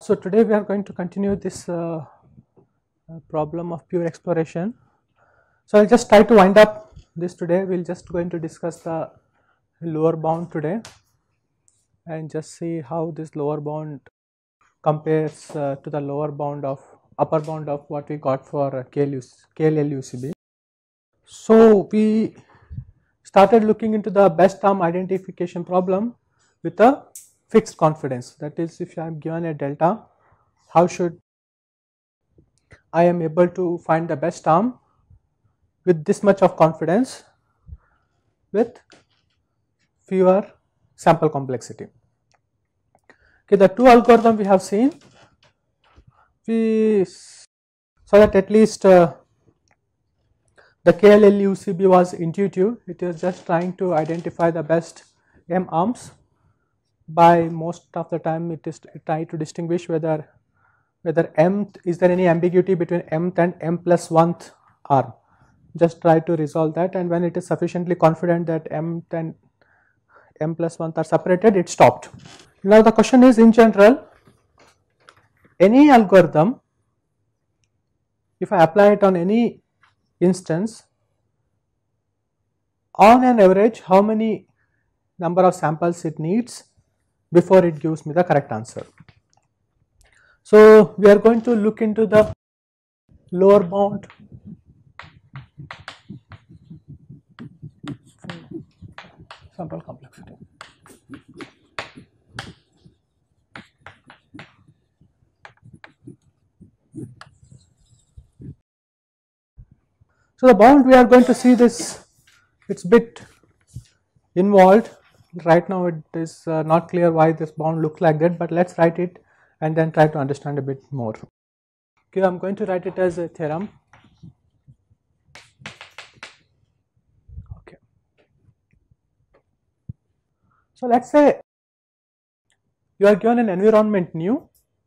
So today we are going to continue this problem of pure exploration. So I'll just try to wind up this today. We'll just going to discuss the lower bound today and just see how this lower bound compares to the lower bound of upper bound of what we got for KLLUCB. So we started looking into the best term identification problem with a fixed confidence. That is, if I am given a delta, how should I am able to find the best term with this much of confidence with fewer sample complexity. Okay, the two algorithms we have seen, so that at least the KLLUCB was intuitive. It is just trying to identify the best M arms. By most of the time it is trying to distinguish whether M, is there any ambiguity between mth and m plus 1th arm. Just try to resolve that, and when it is sufficiently confident that mth and m plus 1th are separated, it stopped. Now the question is, in general, any algorithm, if I apply it on any instance, on an average how many number of samples it needs before it gives me the correct answer. So we are going to look into the lower bound sample complexity. So the bound, we are going to see this, it's a bit involved. Right now it is not clear why this bound looks like that, but let's write it and then try to understand a bit more. Okay, I am going to write it as a theorem. Okay. So let's say you are given an environment nu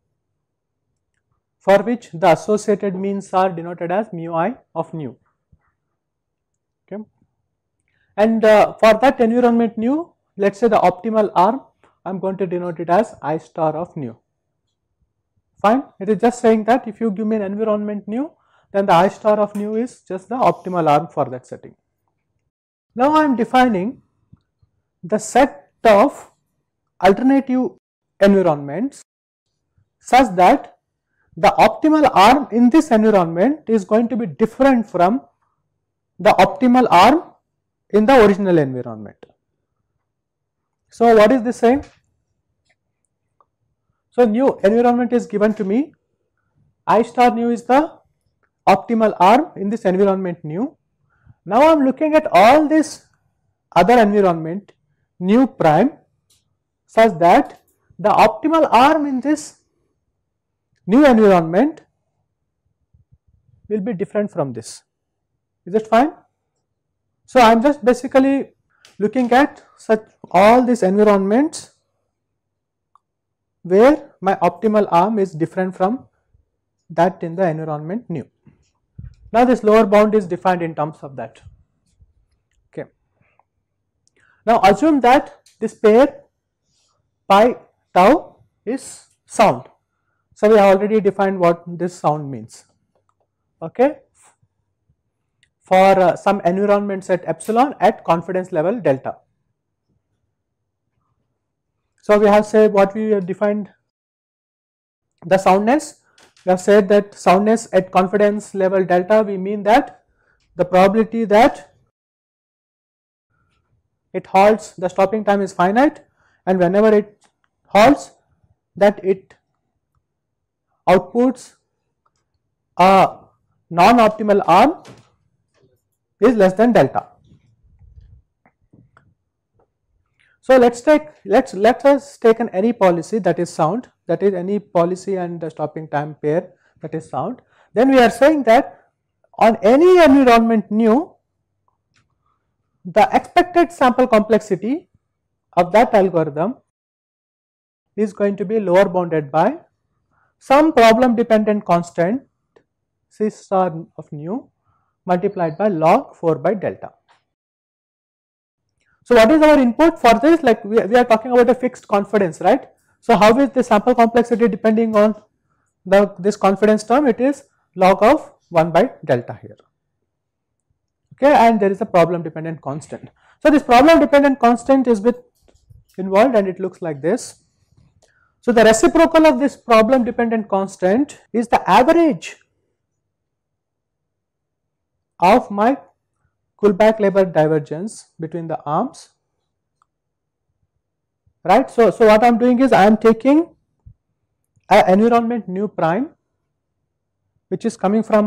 for which the associated means are denoted as mu I of nu. Okay. And for that environment nu, let's say the optimal arm, I am going to denote it as I star of nu. Fine, it is just saying that if you give me an environment nu, then the I star of nu is just the optimal arm for that setting. Now I am defining the set of alternative environments such that the optimal arm in this environment is going to be different from the optimal arm in the original environment. So what is this saying? So new environment is given to me, I star nu is the optimal arm in this environment nu. Now I am looking at all this other environment nu prime such that the optimal arm in this new environment will be different from this. Is it fine? So I am just basically looking at such all these environments where my optimal arm is different from that in the environment nu. Now this lower bound is defined in terms of that. Okay. Now assume that this pair pi tau is sound. So we have already defined what this sound means. Okay. For some environments at epsilon at confidence level delta. So we have said what we have defined the soundness. We have said that soundness at confidence level delta, we mean that the probability that it halts, the stopping time is finite, and whenever it halts, that it outputs a non-optimal arm is less than delta. So let us take an any policy that is sound, that is any policy and the stopping time pair that is sound. Then we are saying that on any environment nu, the expected sample complexity of that algorithm is going to be lower bounded by some problem dependent constant C star of nu multiplied by log 4 by delta. So what is our input for this? Like we are talking about a fixed confidence, right? So how is the sample complexity depending on this confidence term? It is log of 1 by delta here. Okay, and there is a problem dependent constant. So this problem dependent constant is involved, and it looks like this. So the reciprocal of this problem dependent constant is the average of my Kullback-Leibler divergence between the arms, right. So what I am doing is I am taking an environment nu prime which is coming from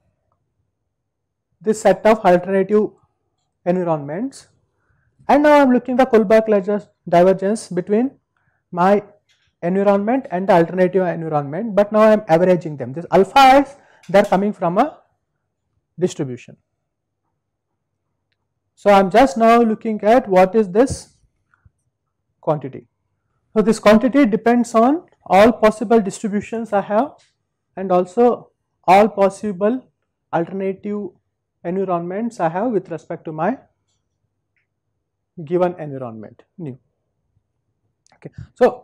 this set of alternative environments, and now I am looking the Kullback-Leibler divergence between my environment and the alternative environment, but now I am averaging them. This alpha is they are coming from a distribution. So I am just now looking at what is this quantity. So this quantity depends on all possible distributions I have and also all possible alternative environments I have with respect to my given environment nu. Okay. So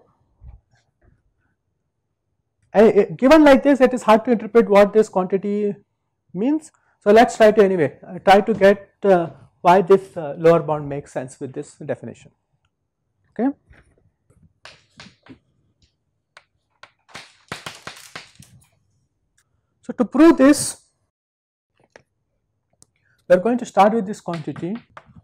given like this, it is hard to interpret what this quantity means. So let us try to get why this lower bound makes sense with this definition. Okay. So to prove this, we are going to start with this quantity.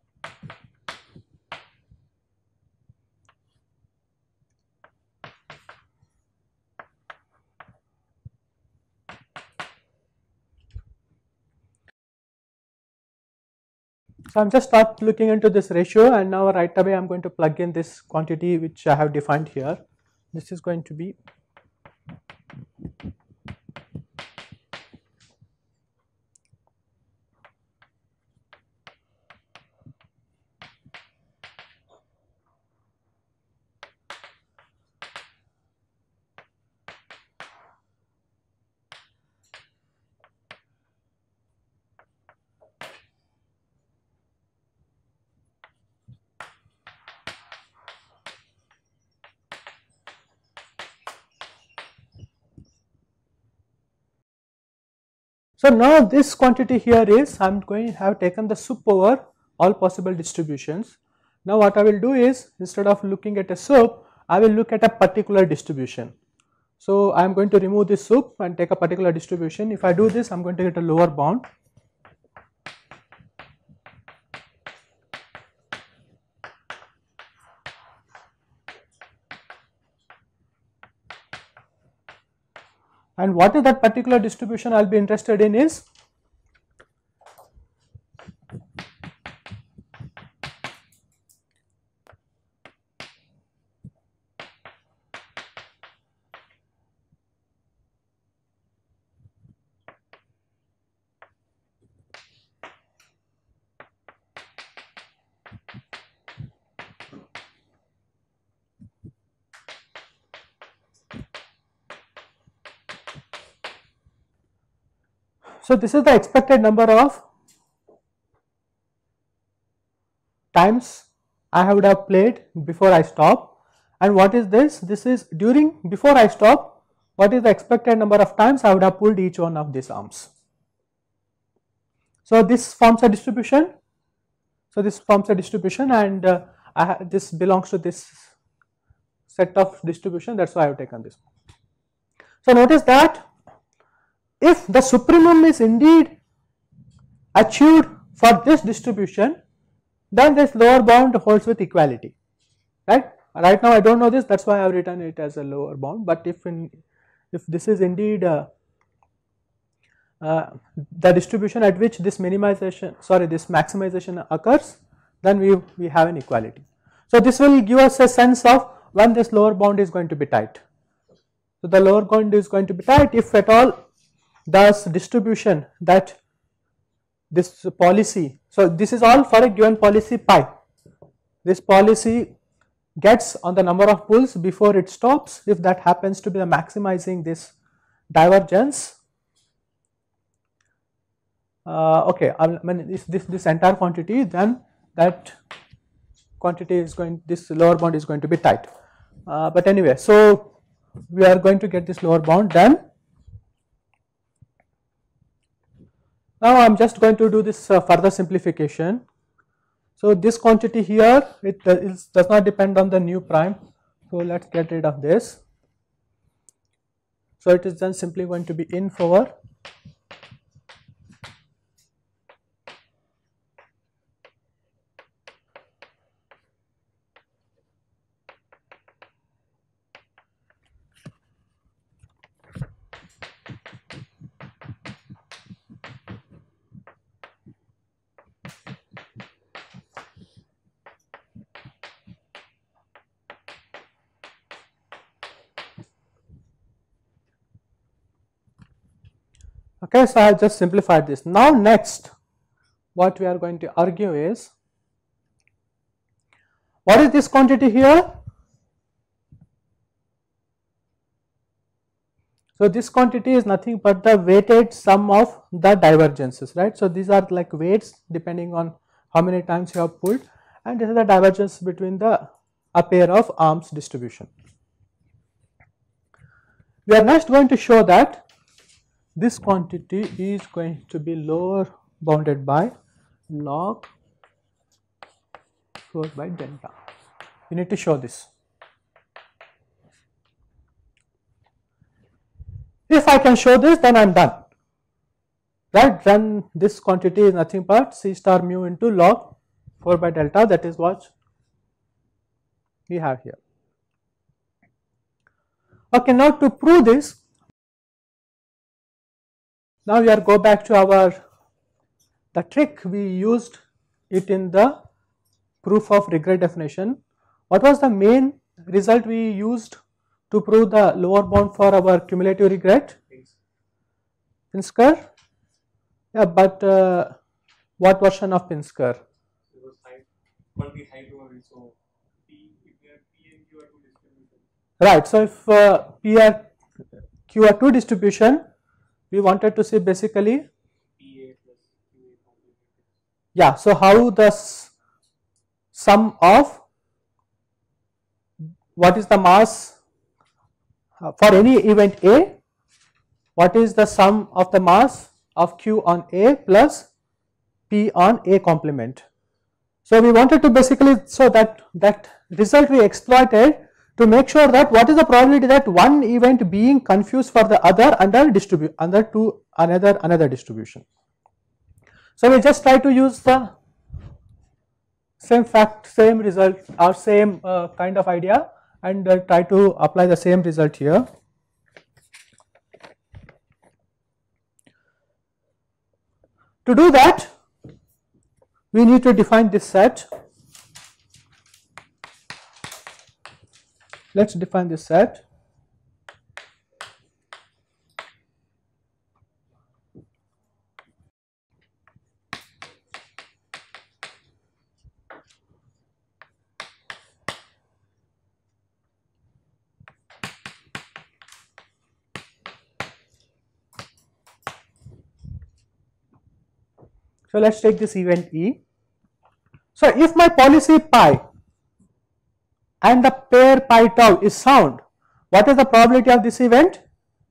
So I am just start looking into this ratio, and now right away I am going to plug in this quantity which I have defined here. This is going to be so now this quantity here is I am going to have taken the sup over all possible distributions. Now what I will do is instead of looking at a sup, I will look at a particular distribution. So I am going to remove this sup and take a particular distribution. If I do this, I am going to get a lower bound. And what is that particular distribution I will be interested in is so this is the expected number of times I would have played before I stop, and what is this? This is before I stop, what is the expected number of times I would have pulled each one of these arms. So this forms a distribution. So this forms a distribution, and this belongs to this set of distribution, that is why I have taken this. So notice that if the supremum is indeed achieved for this distribution, then this lower bound holds with equality, right. Right now I do not know this, that is why I have written it as a lower bound, but if this is indeed the distribution at which this maximization occurs, then we have an equality. So this will give us a sense of when this lower bound is going to be tight. So the lower bound is going to be tight if at all this distribution that this policy, so this is all for a given policy pi, this policy gets on the number of pulls before it stops, if that happens to be the maximizing this divergence, okay, I mean this entire quantity, then that quantity is going, this lower bound is going to be tight. But anyway, so we are going to get this lower bound done. Now I am just going to do this further simplification. So this quantity here, it does not depend on the nu prime. So let us get rid of this. So it is then simply going to be inf over okay. So I have just simplified this. Now next what we are going to argue is, what is this quantity here? So this quantity is nothing but the weighted sum of the divergences, right? So these are like weights depending on how many times you have pulled, and this is the divergence between a pair of arms distribution. We are next going to show that this quantity is going to be lower bounded by log 4 by delta. We need to show this. If I can show this, then I am done, right? Then this quantity is nothing but C star mu into log 4 by delta. That is what we have here. Okay, now to prove this, now we are go back to the trick we used it in the proof of regret definition. What was the main result we used to prove the lower bound for our cumulative regret? Pinsker? Yeah, but what version of Pinsker? It was one be high to so P and Q are two distributions. Right. So if P and Q are two distribution, we wanted to see basically PA plus QA complemented. Yeah. So how the sum of what is the mass for any event A? What is the sum of the mass of Q on A plus P on A complement? So we wanted to basically, so that result we exploited to make sure that what is the probability that one event being confused for the other under another distribution. So we just try to use the same result or same kind of idea and try to apply the same result here. To do that, we need to define this set. Let's define this set. So let's take this event E. So if my policy pi and the pair pi tau is sound, what is the probability of this event?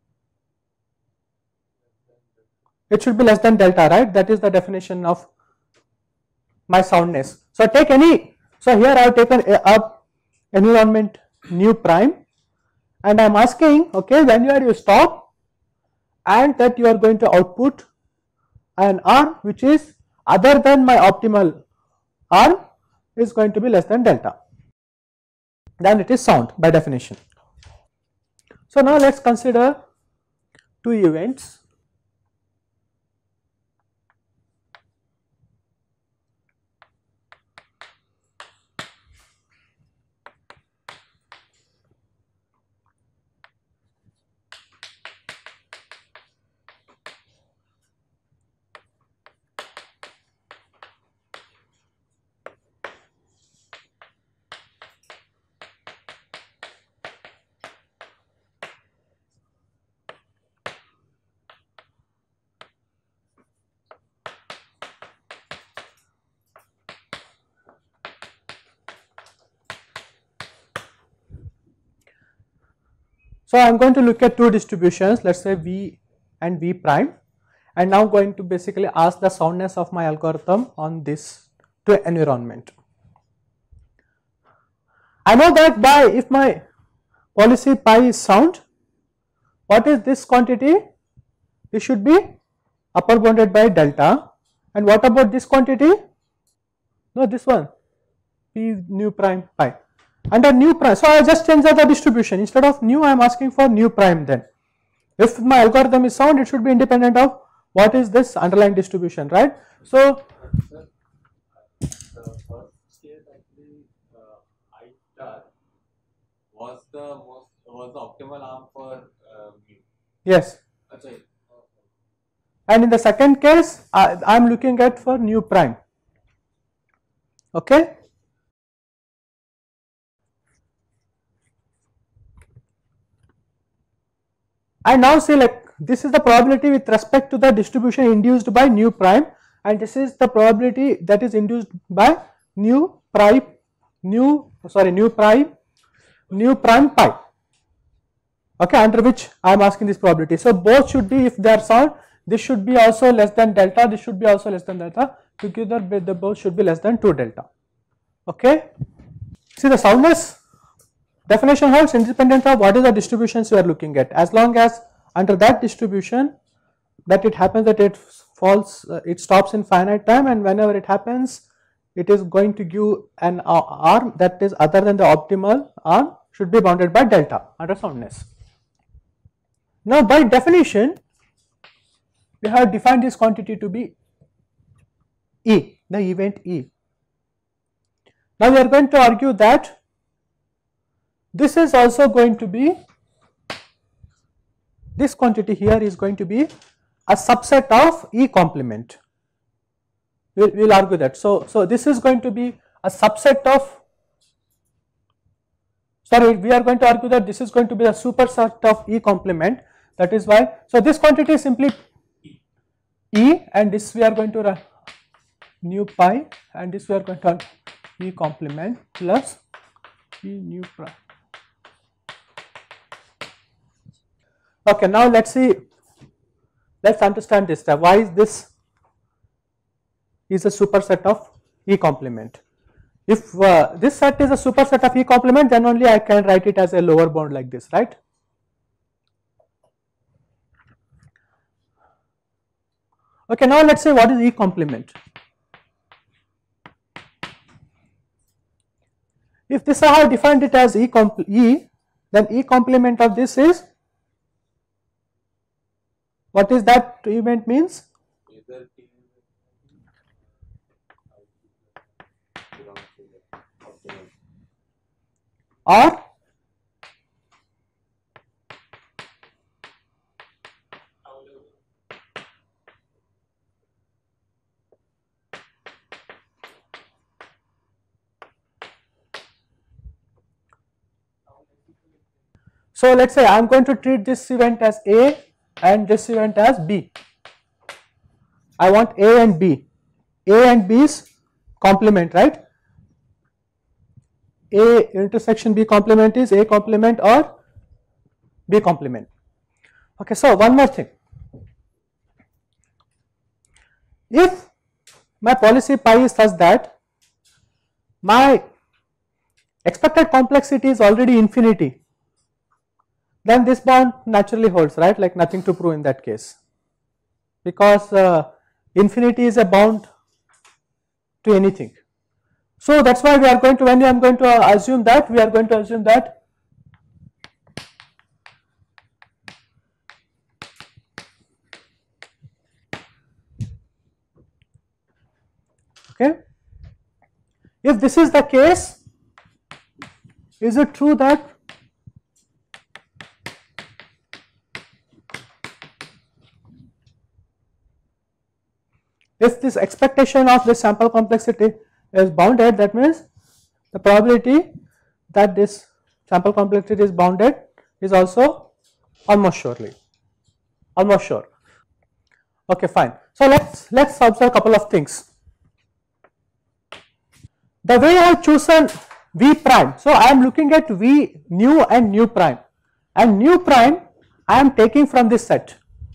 It should be less than delta, right? That is the definition of my soundness. So take any, so here I have taken up environment nu prime and I am asking, okay, when you stop and that you are going to output an arm which is other than my optimal arm is going to be less than delta, then it is sound by definition. So now let us consider two events. So I am going to look at two distributions, let's say V and V prime, and now going to basically ask the soundness of my algorithm on this to environment. I know that if my policy pi is sound, what is this quantity? This should be upper bounded by delta. And what about this quantity? No, this one, P nu prime pi. Under nu prime, so I just change the distribution. Instead of nu, I am asking for nu prime then. If my algorithm is sound, it should be independent of what is this underlying distribution, right? So, the first case actually I star was the optimal arm for mu. yes. Okay. And in the second case, I am looking at for nu prime. Okay. And now see, like, this is the probability with respect to the distribution induced by nu prime, and this is the probability that is induced by nu prime pi. Okay, under which I am asking this probability. So both should be, if they are sound, this should be also less than delta, this should be also less than delta, together they both should be less than 2 delta. Okay. See, the soundness definition holds independent of what is the distributions you are looking at, as long as under that distribution that it happens that it falls, it stops in finite time, and whenever it happens, it is going to give an arm that is other than the optimal arm should be bounded by delta under soundness. Now by definition, we have defined this quantity to be E, the event E. Now we are going to argue that this is also going to be, this quantity here is going to be a subset of E complement. We will argue that. So this is going to be a subset of, we are going to argue that this is going to be a superset of E complement. That is why, so this quantity is simply E, and this we are going to write nu pi, and this we are going to write E complement plus E nu prime. Okay, now let's see, let's understand this. Why is this is a superset of E complement? If this set is a superset of E complement, then only I can write it as a lower bound like this, right? Okay, now let's say what is E complement. If this I have defined it as E, then E complement of this is, what is that event means? Or so let's say I am going to treat this event as A and this event as B. I want A and B. A and B is complement, right? A intersection B complement is A complement or B complement. Okay, so one more thing. If my policy pi is such that my expected complexity is already infinity, then this bound naturally holds, right? Like nothing to prove in that case, because infinity is a bound to anything. So that's why we are going to, when I am going to assume that, we are going to assume that okay. If this is the case, is it true that if this expectation of this sample complexity is bounded, that means the probability that this sample complexity is bounded is also almost sure. Okay, fine. So let's observe a couple of things. The way I have chosen V prime, so I am looking at V nu and nu prime and nu prime I am taking from this set,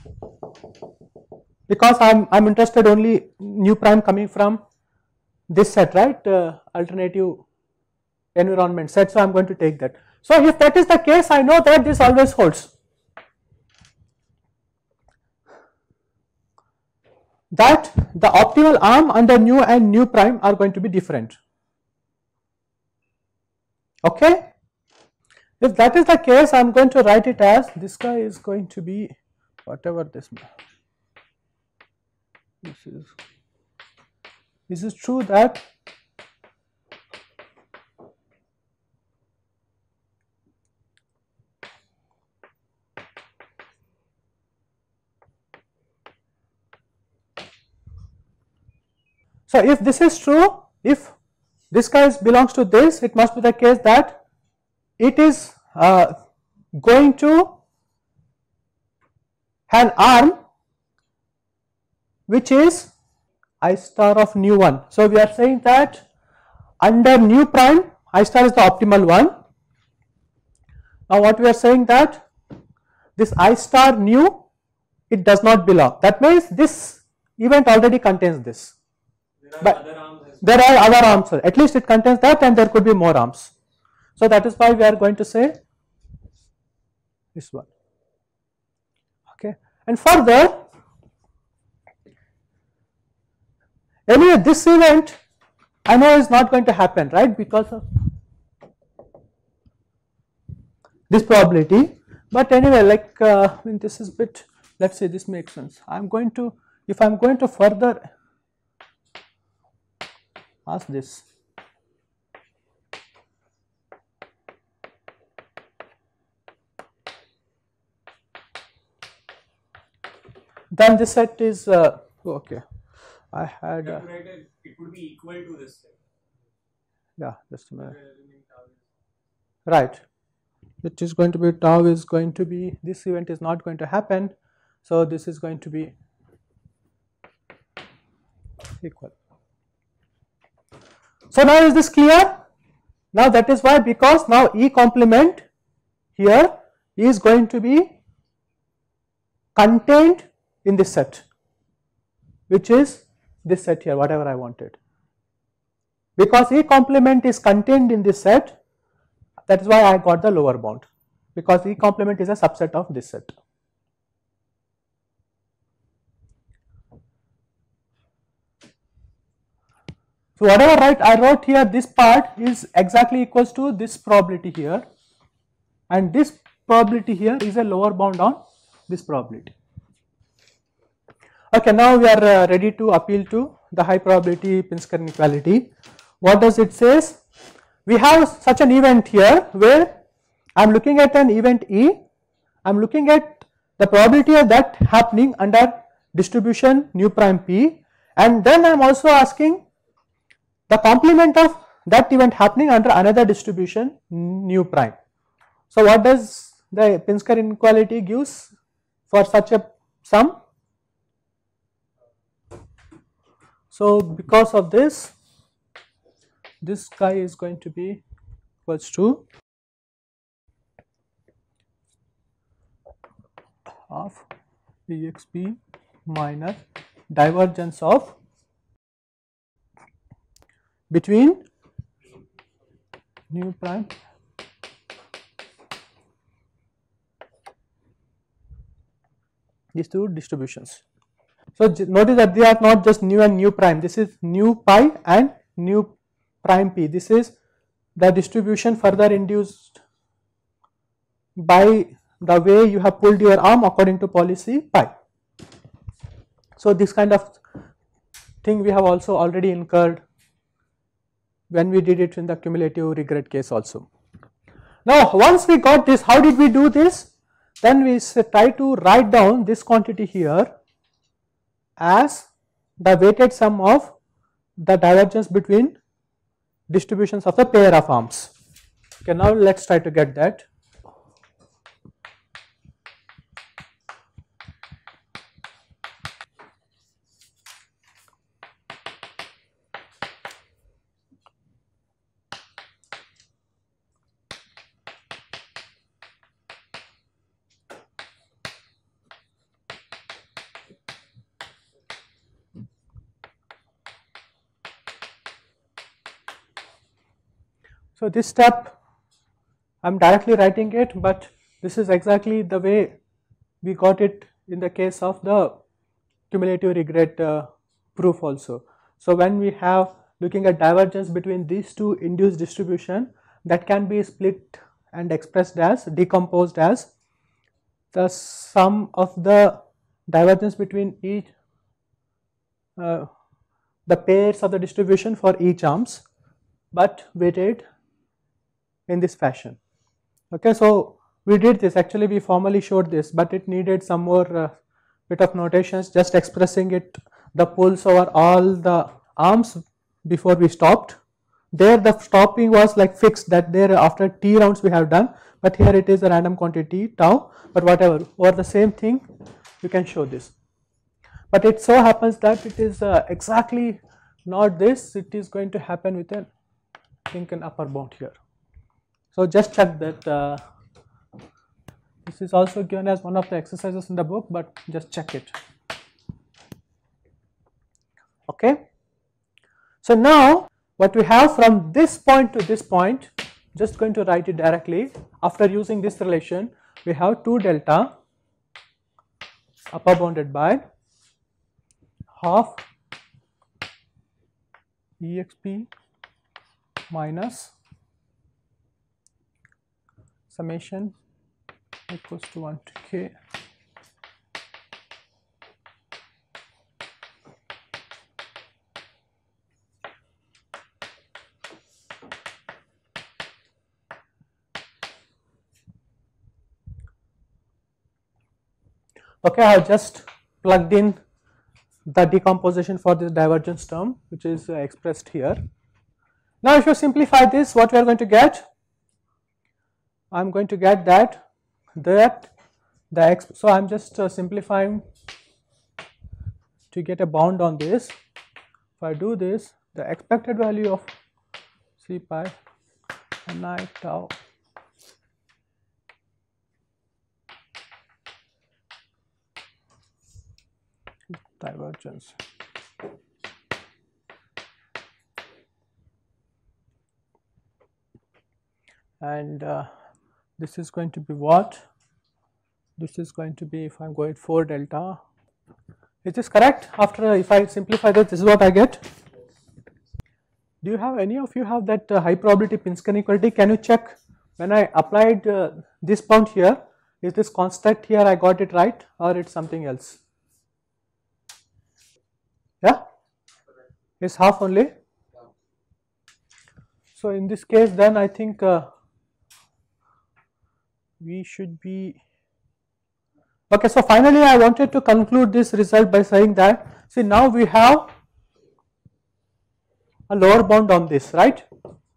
because I'm interested only nu prime coming from this set, right, alternative environment set, so I am going to take that. So if that is the case, I know that this always holds, that the optimal arm under nu and nu prime are going to be different. Okay, if that is the case, I am going to write it as this guy is going to be whatever this is true that so if this is true, if this guy belongs to this, it must be the case that it is going to have an arm which is I star of nu 1. So we are saying that under nu prime I star is the optimal one. Now what we are saying that this I star nu, it does not belong. That means this event already contains this. But there are other arms, at least it contains that, and there could be more arms. So that is why we are going to say this one. Okay, and further, anyway, this event I know is not going to happen, right, because of this probability. But anyway, like this is bit, let's say this makes sense. I'm going to, if I'm going to further ask this, then this set is okay. I had it would be equal to this set. Yeah, just a minute. Right. It is going to be tau is going to be, this event is not going to happen, so this is going to be equal. So now is this clear? Now that is why, because now E complement here is going to be contained in this set, which is this set here, whatever I wanted. Because E complement is contained in this set, that is why I got the lower bound, because E complement is a subset of this set. So whatever I wrote here, this part is exactly equals to this probability here, and this probability here is a lower bound on this probability. Okay, now we are ready to appeal to the high probability Pinsker inequality. What does it says? We have such an event here where I am looking at an event E, I am looking at the probability of that happening under distribution nu prime P, and then I am also asking the complement of that event happening under another distribution nu prime. So what does the Pinsker inequality gives for such a sum? So because of this guy is going to be equals to half exp minus divergence of between nu prime these two distributions. So notice that they are not just nu and nu prime, this is nu pi and nu prime p. This is the distribution further induced by the way you have pulled your arm according to policy pi. So this kind of thing we have also already incurred when we did it in the cumulative regret case also. Now once we got this, how did we do this? Then we try to write down this quantity here as the weighted sum of the divergence between distributions of the pair of arms. Okay, now let us try to get that. So this step I am directly writing it, but this is exactly the way we got it in the case of the cumulative regret proof also. So when we have looking at divergence between these two induced distribution, that can be split and expressed as, decomposed as the sum of the divergence between each the pairs of the distribution for each arms, but weighted in this fashion. Okay, so we did this, actually we formally showed this, but it needed some more bit of notations, just expressing it, the pulls over all the arms before we stopped. There the stopping was like fixed, that there after t rounds we have done, but here it is a random quantity tau, but whatever, over the same thing you can show this. But it so happens that it is exactly not this, it is going to happen with an, I think, an upper bound here. So just check that this is also given as one of the exercises in the book, but just check it. Okay. So now what we have from this point to this point, just going to write it directly. After using this relation, we have 2 delta upper bounded by half exp minus summation equals to 1 to k Okay, I have just plugged in the decomposition for this divergence term, which is expressed here. Now if you simplify this, what we are going to get? I am going to get that so I am just simplifying to get a bound on this. If I do this, the expected value of c pi ni tau divergence and this is going to be what? This is going to be, if I am going 4 delta, is this correct? After if I simplify this is what I get. Do you have, any of you have that high probability Pinsker inequality? Can you check when I applied this bound here, is this constant here I got it right, or it's something else? Yeah, it's half only. So in this case then I think we should be okay. So finally I wanted to conclude this result by saying that, see, now we have a lower bound on this, right,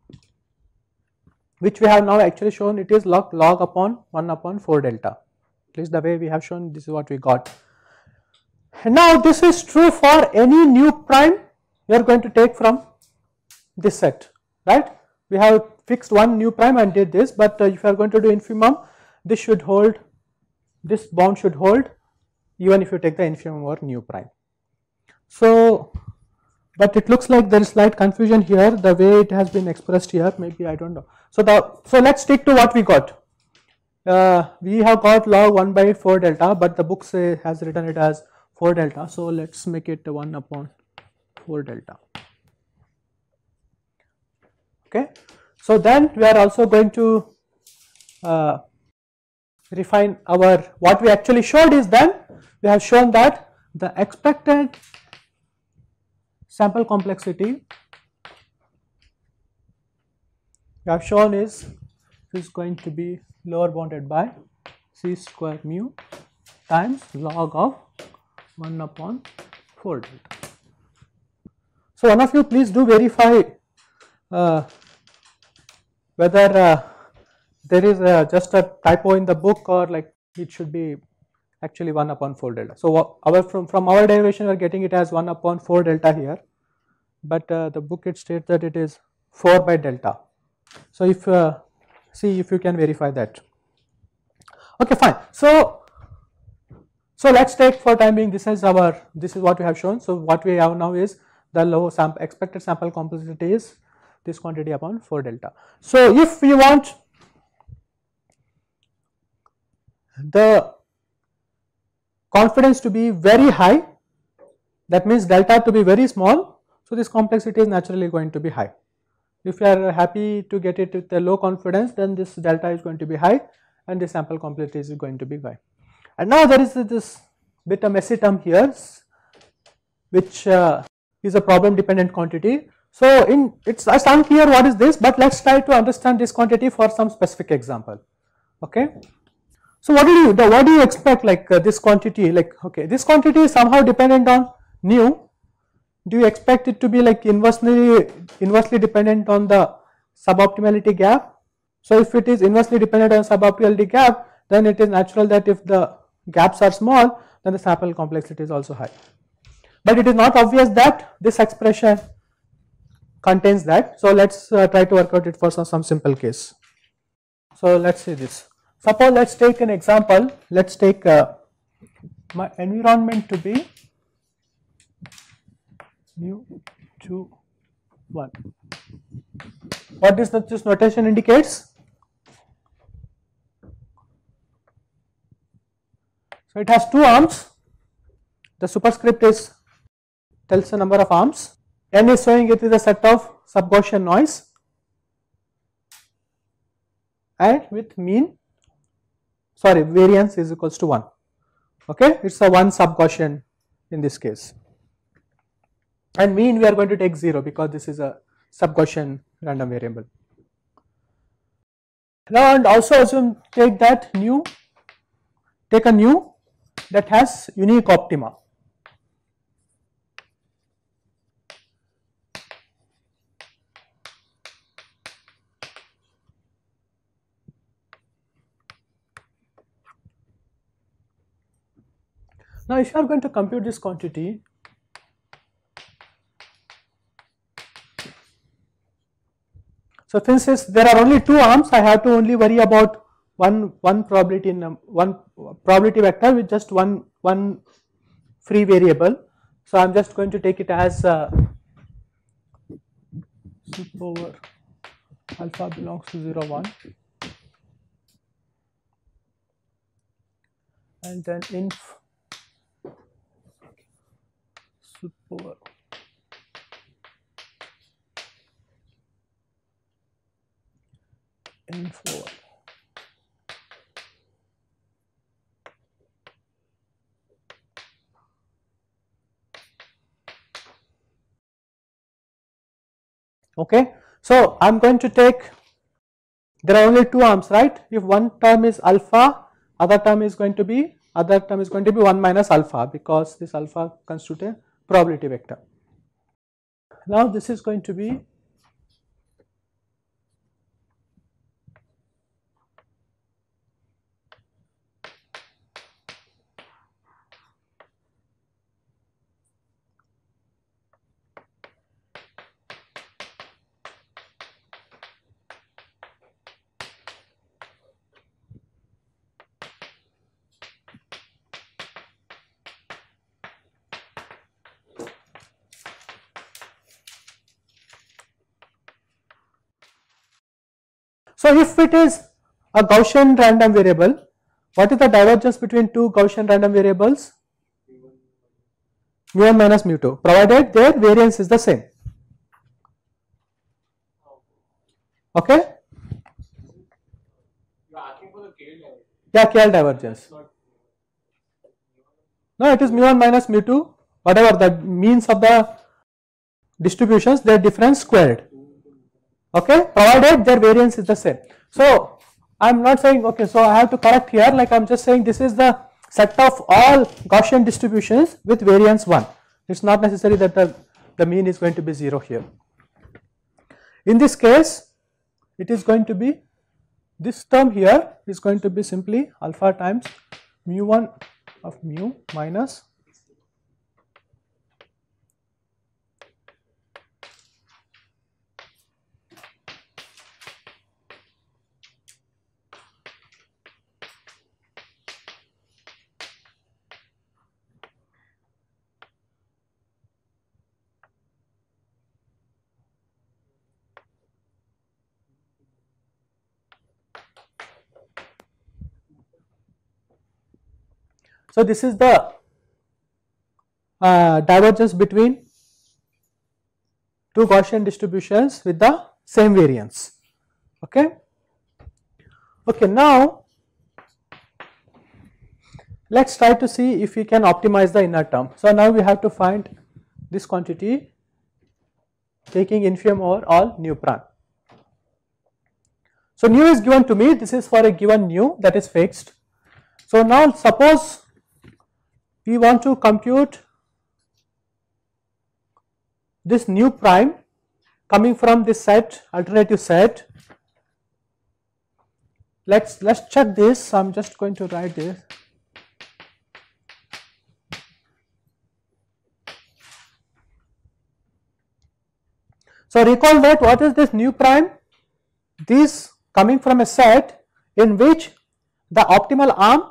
which we have now actually shown it is log upon 1 upon 4 delta, at least the way we have shown, this is what we got. And now this is true for any new prime you are going to take from this set, right? We have fixed one new prime and did this, but if you are going to do infimum, this should hold, this bound should hold even if you take the infimum over new prime. So, but it looks like there is slight confusion here, the way it has been expressed here, maybe I don't know. So let's stick to what we got. We have got log 1 by 4 delta, but the book has written it as 4 delta, so let's make it 1 upon 4 delta. Okay, so then we are also going to refine our, what we actually showed is, then we have shown that the expected sample complexity we have shown is going to be lower bounded by c square mu times log of 1 upon 4 delta. So one of you please do verify whether there is just a typo in the book, or like it should be actually 1 upon 4 delta. So from our derivation we are getting it as 1 upon 4 delta here, but the book it states that it is 4 by delta. So if see if you can verify that. Okay, fine. So let's take, for time being, this is what we have shown. So what we have now is the low expected sample complexity is this quantity upon 4 delta. So if we want the confidence to be very high, that means delta to be very small, so this complexity is naturally going to be high. If you are happy to get it with a low confidence, then this delta is going to be high and the sample complexity is going to be high. And now there is this bit of messy term here, which is a problem dependent quantity. So it's unclear what is this, but let's try to understand this quantity for some specific example. Okay. So what do you expect, like this quantity, like, okay, this quantity is somehow dependent on nu. Do you expect it to be like inversely dependent on the suboptimality gap? So if it is inversely dependent on suboptimality gap, then it is natural that if the gaps are small, then the sample complexity is also high. But it is not obvious that this expression contains that. So let's try to work out it for some simple case. So let's see this. Suppose let's take an example. Let's take my environment to be mu 2 1. What is this notation indicates? So it has 2 arms. The superscript tells the number of arms. N is showing it is a set of sub-Gaussian noise, and with variance is equals to 1. Okay, it's a 1 sub-Gaussian in this case. And mean we are going to take 0 because this is a sub-Gaussian random variable. Now, and also assume take a nu that has unique optima. Now, if you are going to compute this quantity, so since there are only 2 arms, I have to only worry about one probability vector with just one free variable. So I am just going to take it as sup over alpha belongs to 0 1, and then inf sup over inf over okay. So I am going to take, there are only 2 arms, right? If one term is alpha, other term is going to be 1 minus alpha, because this alpha constitutes a probability vector. Now this is going to be so if it is a Gaussian random variable, what is the divergence between 2 Gaussian random variables? Mu1 minus mu2, provided their variance is the same. Okay? You are asking for the KL divergence. Yeah, KL divergence. No, it is mu1 minus mu2, whatever the means of the distributions, their difference squared. Okay, provided their variance is the same. So I am not saying, okay, so I have to correct here, like I am just saying this is the set of all Gaussian distributions with variance 1. It is not necessary that the mean is going to be 0 here. In this case, it is going to be, this term here is going to be simply alpha times mu1 of mu minus So this is the divergence between two Gaussian distributions with the same variance. Okay. Okay, now let's try to see if we can optimize the inner term. So now we have to find this quantity taking infimum over all nu prime. So nu is given to me, this is for a given nu that is fixed. So now suppose we want to compute this nu prime coming from this set, alternative set. Let's check this. I'm just going to write this. So recall that what is this nu prime? This coming from a set in which the optimal arm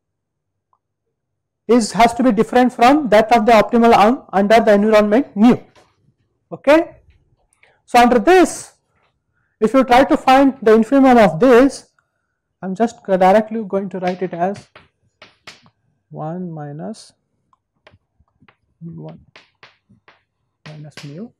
has to be different from that of the optimal arm under the environment nu. Okay. So under this, if you try to find the infimum of this, I am just directly going to write it as 1 minus 1 minus mu.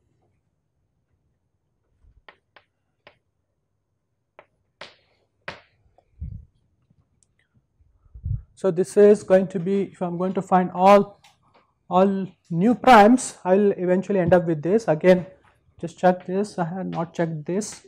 So this is going to be, if I am going to find all nu primes, I will eventually end up with this. Again, just check this, I have not checked this.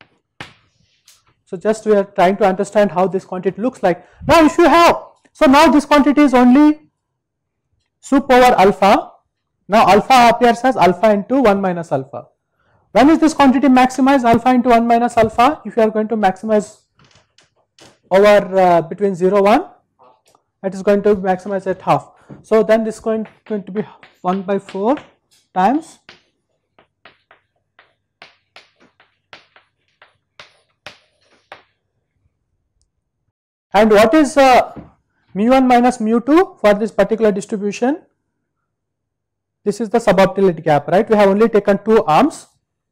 So just we are trying to understand how this quantity looks like. Now if you have, so now this quantity is only sup over alpha. Now alpha appears as alpha into 1 minus alpha. When is this quantity maximized? Alpha into 1 minus alpha. If you are going to maximize over between 0 1, it is going to maximize at half. So then this is going to be 1 by 4 times and what is mu1 minus mu2 for this particular distribution? This is the suboptimality gap, right? We have only taken two arms,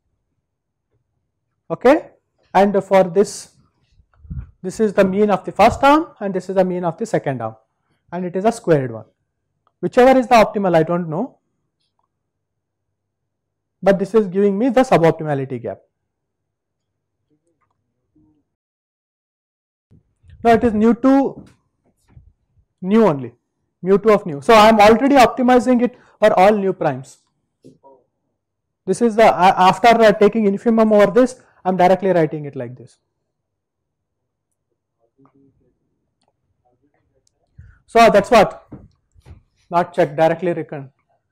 okay, and for this is the mean of the first arm and this is the mean of the second arm, and it is a squared one. Whichever is the optimal, I don't know, but this is giving me the suboptimality gap. No, it is nu2 nu only, mu2 of nu. So I am already optimizing it for all nu primes. This is the, after taking infimum over this, I am directly writing it like this. So that's what, not check, directly reckon.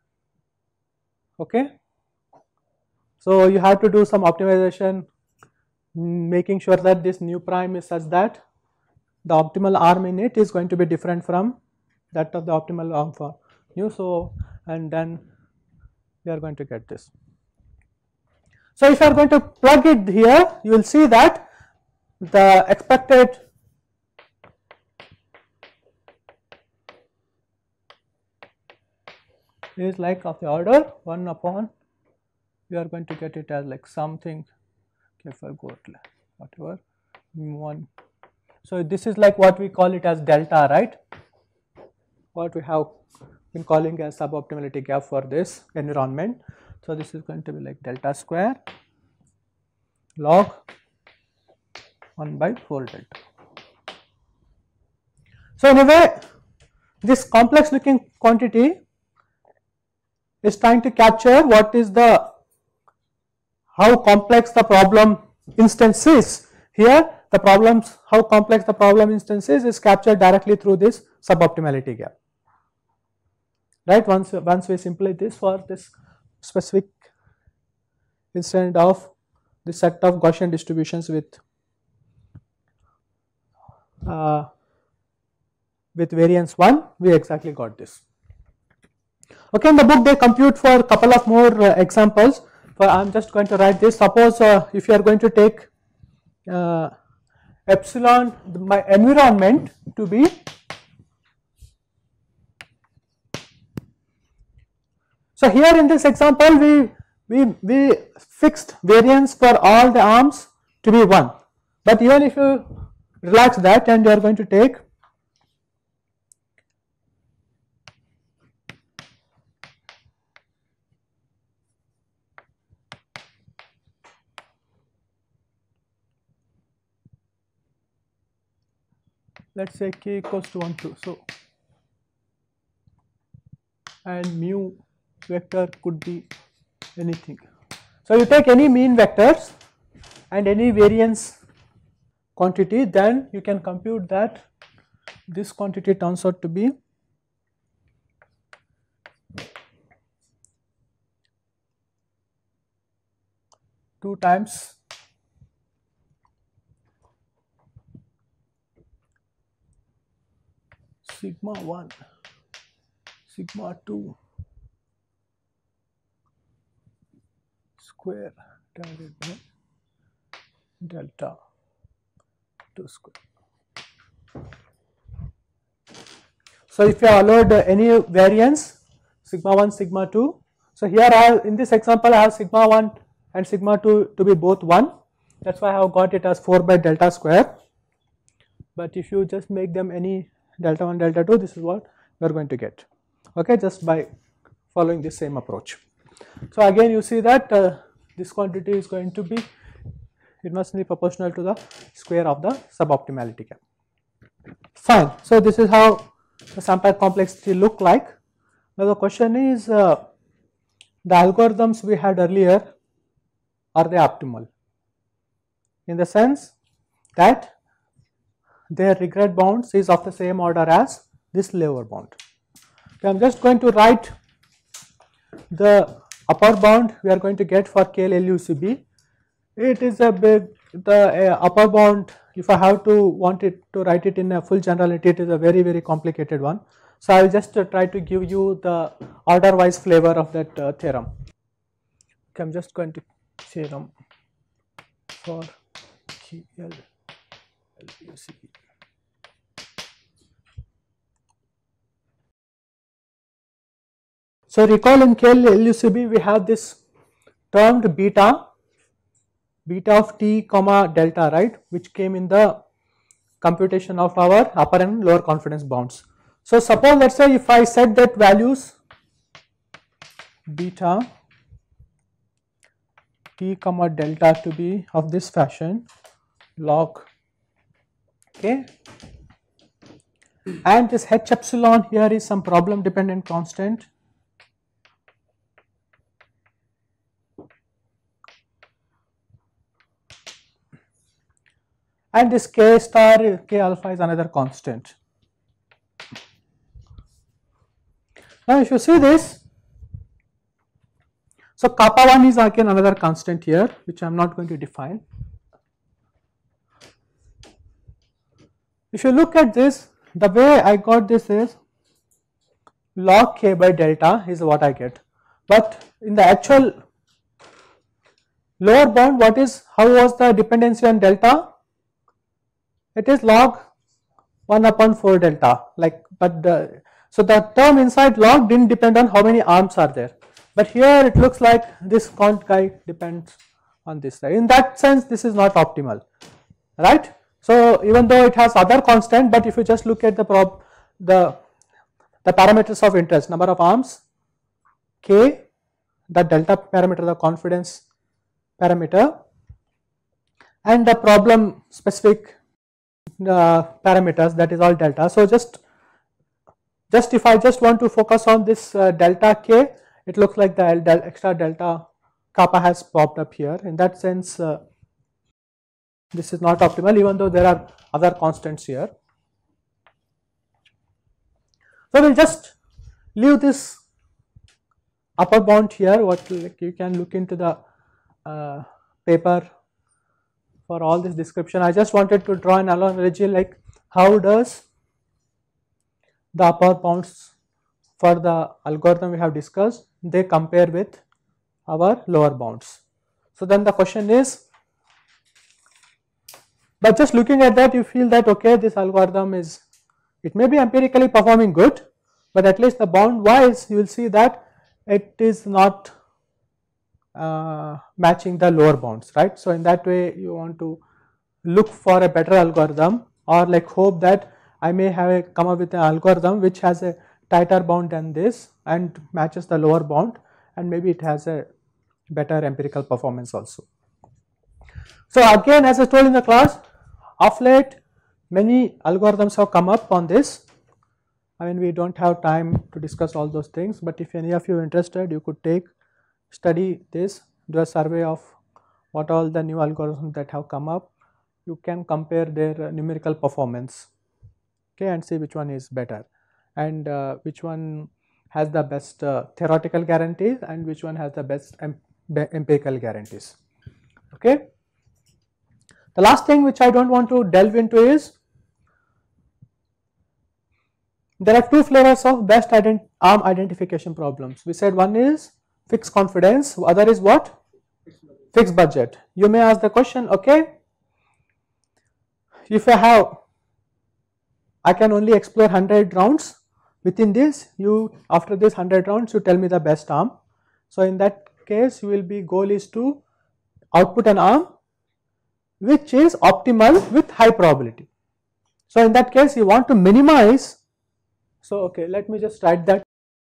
Okay. So you have to do some optimization, making sure that this nu prime is such that the optimal arm in it is going to be different from that of the optimal arm for nu. So and then we are going to get this. So if you are going to plug it here, you will see that the expected is like of the order 1 upon, we are going to get it as like something, if I go to whatever, 1. So this is like what we call it as delta, right? What we have been calling as suboptimality gap for this environment. So this is going to be like delta square log 1 by 4 delta. So in a way, this complex looking quantity is trying to capture what is the, how complex the problem instance is. Here the problems, how complex the problem instance is captured directly through this suboptimality gap, right? Once we simplify this for this specific instance of the set of Gaussian distributions with variance 1, we exactly got this. Okay, in the book they compute for a couple of more examples. I am just going to write this. Suppose if you are going to take epsilon, my environment to be so here in this example we fixed variance for all the arms to be 1, but even if you relax that and you are going to take let's say k equals to 1, 2. So, and mu vector could be anything. So, you take any mean vectors and any variance quantity, then you can compute that this quantity turns out to be two times sigma 1 sigma 2 square divided by delta 2 square. So, if you are allowed any variance sigma 1 sigma 2, so here I have, in this example I have sigma 1 and sigma 2 to be both 1, that is why I have got it as 4 by delta square, but if you just make them any delta 1 delta 2, this is what we are going to get, okay, just by following this same approach. So, again you see that this quantity is going to be inversely proportional to the square of the suboptimality gap. Fine. So, this is how the sample complexity look like. Now, the question is the algorithms we had earlier, are they optimal? In the sense that their regret bounds is of the same order as this lower bound. Okay, I am just going to write the upper bound we are going to get for KLUCB. It is a big, the upper bound, if I have to want it to write it in a full generality, it is a very complicated one. So, I will just try to give you the order wise flavor of that theorem. Okay, I am just going to theorem for KLUCB. So, recall in KLUCB we have this termed beta of t comma delta, right, which came in the computation of our upper and lower confidence bounds. So, suppose let us say if I set that values beta t comma delta to be of this fashion log, okay, and this h epsilon here is some problem dependent constant, and this k star k alpha is another constant. Now, if you see this, so kappa 1 is again another constant here, which I am not going to define. If you look at this, the way I got this is log k by delta is what I get, but in the actual lower bound, what is, how was the dependency on delta? It is log 1 upon 4 delta, like, but the, so the term inside log didn't depend on how many arms are there, but here it looks like this cont guy depends on this, right? In that sense this is not optimal, right? So, even though it has other constant, but if you just look at the parameters of interest, number of arms, k, the delta parameter, the confidence parameter, and the problem specific parameters, that is all delta. So, just if I just want to focus on this delta k, it looks like the extra delta kappa has popped up here. In that sense, this is not optimal, even though there are other constants here. So, we will just leave this upper bound here. What, like, you can look into the paper for all this description. I just wanted to draw an analogy, like how does the upper bounds for the algorithm we have discussed, they compare with our lower bounds. So, then the question is, but just looking at that you feel that okay, this algorithm is, it may be empirically performing good, but at least the bound wise you will see that it is not matching the lower bounds, right. So, in that way you want to look for a better algorithm, or like hope that I may have come up with an algorithm which has a tighter bound than this and matches the lower bound, and maybe it has a better empirical performance also. So, again, as I told in the class, of late Many algorithms have come up on this. I mean, we don't have time to discuss all those things, but if any of you are interested, you could study this, do a survey of what all the new algorithms that have come up. You can compare their numerical performance, okay, and see which one is better, and which one has the best theoretical guarantees and which one has the best empirical guarantees, okay. The last thing which I don't want to delve into is, there are two flavors of best ARM identification problems. We said one is fixed confidence, other is what? Fixed budget. You may ask the question, okay, if I can only explore 100 rounds, within this, after this 100 rounds, you tell me the best ARM. So in that case, goal is to output an ARM which is optimal with high probability. So in that case, you want to minimize. So okay, let me just write that.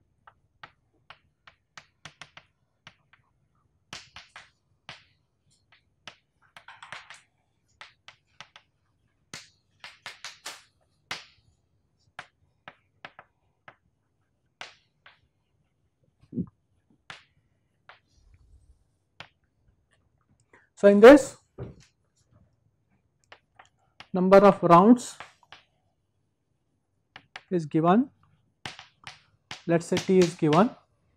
So in this, number of rounds is given, let us say T is given,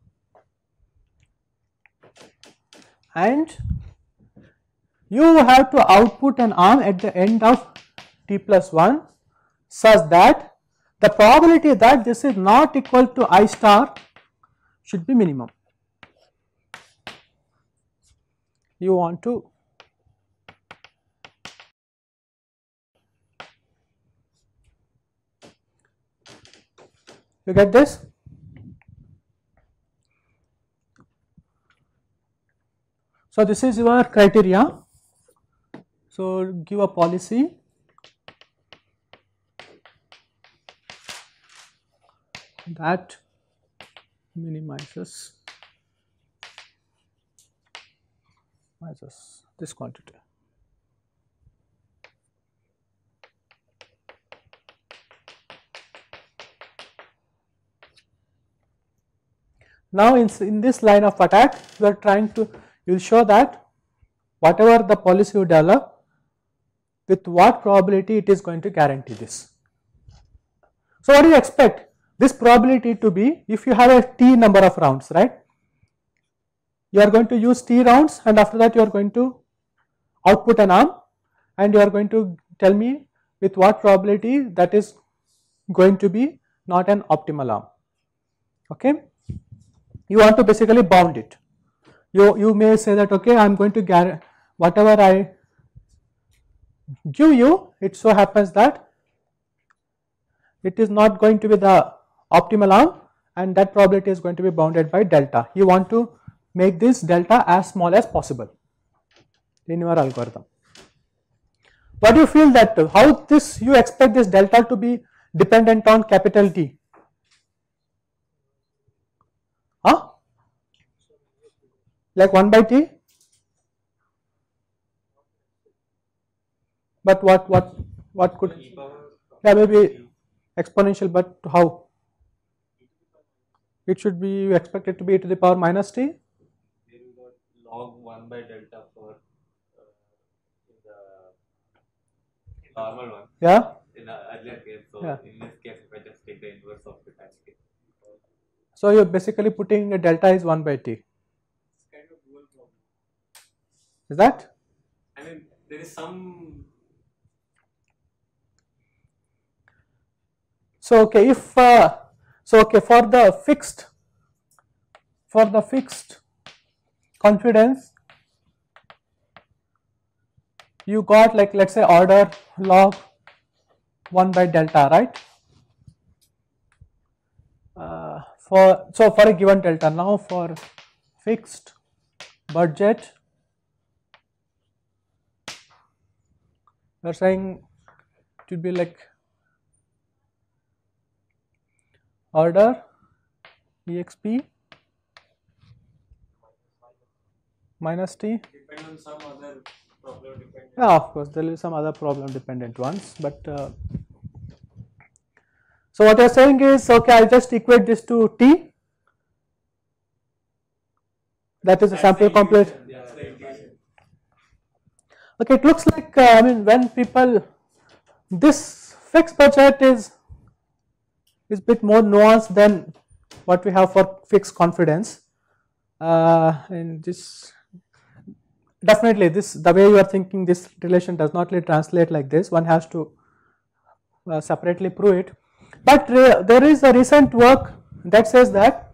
and you have to output an ARM at the end of T plus 1 such that the probability that this is not equal to I star should be minimum. You want to you get this? So this is your criteria. So give a policy that minimizes this quantity. Now in this line of attack, you are trying to, you will show that whatever the policy you develop, with what probability it is going to guarantee this. So what do you expect this probability to be if you have a T number of rounds, right? You are going to use T rounds, and after that you are going to output an ARM, and you are going to tell me with what probability that is going to be not an optimal ARM, okay. You want to basically bound it. You may say that, okay, I am going to guarantee whatever I give you, it so happens that it is not going to be the optimal ARM, and that probability is going to be bounded by delta. You want to make this delta as small as possible in your algorithm. What do you feel that, how this you expect this delta to be dependent on capital T? Huh? Like 1 by T? But what could, yeah, maybe exponential, but how? It should be, you expect it to be e to the power minus T? Then we got log 1 by delta for in the normal one. Yeah. In the earlier case, so Yeah. in this case, if I just take the inverse of it, I get. So you're basically putting a delta is 1 by T. It's kind of dual problem. Is that? I mean, there is some. So okay, if so okay, for the fixed confidence, you got like, let's say, order log 1 by delta, right? For a given delta. Now for fixed budget, you are saying it will be like order exp minus T. Depend on some other problem dependent. Yeah, of course, there will be some other problem dependent ones, but so what you are saying is, okay, I'll just equate this to T, that is a sample complete. That's the intuition. Okay, it looks like, I mean, when people, this fixed budget is bit more nuanced than what we have for fixed confidence, and this definitely this, the way you are thinking, this relation does not really translate like this. One has to separately prove it, but there is a recent work that says that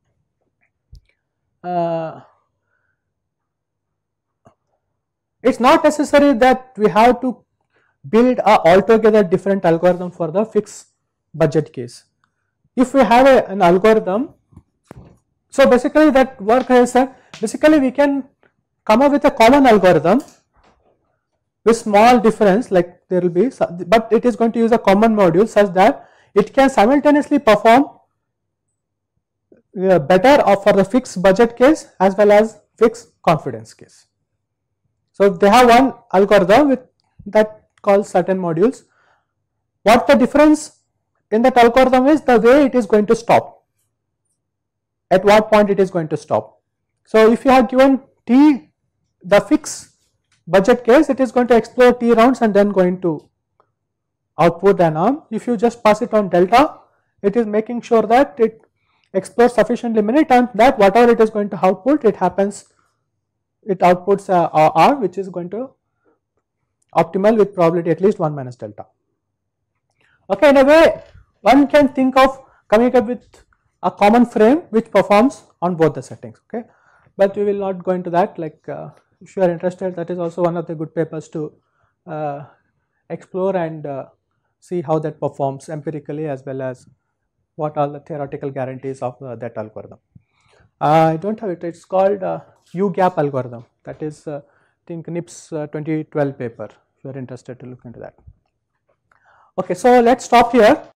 it's not necessary that we have to build a altogether different algorithm for the fixed budget case. If we have an algorithm, so basically that work has said, basically we can come up with a common algorithm with small difference, like there will be, but it is going to use a common module such that it can simultaneously perform better for the fixed budget case as well as fixed confidence case. So they have one algorithm with that called certain modules. What the difference in that algorithm is the way it is going to stop, at what point it is going to stop. So if you have given T, the fixed budget case, it is going to explore T rounds and then going to output an arm. If you just pass it on delta, it is making sure that it explores sufficiently many times that whatever it is going to output, it happens, it outputs a arm which is going to optimal with probability at least 1 minus delta. Okay, in a way one can think of coming up with a common frame which performs on both the settings, okay, but we will not go into that. Like if you are interested, that is also one of the good papers to explore and see how that performs empirically as well as what are the theoretical guarantees of that algorithm. I don't have it, it's called U-gap algorithm, that is I think NIPS 2012 paper, if you are interested to look into that. Okay, so let's stop here.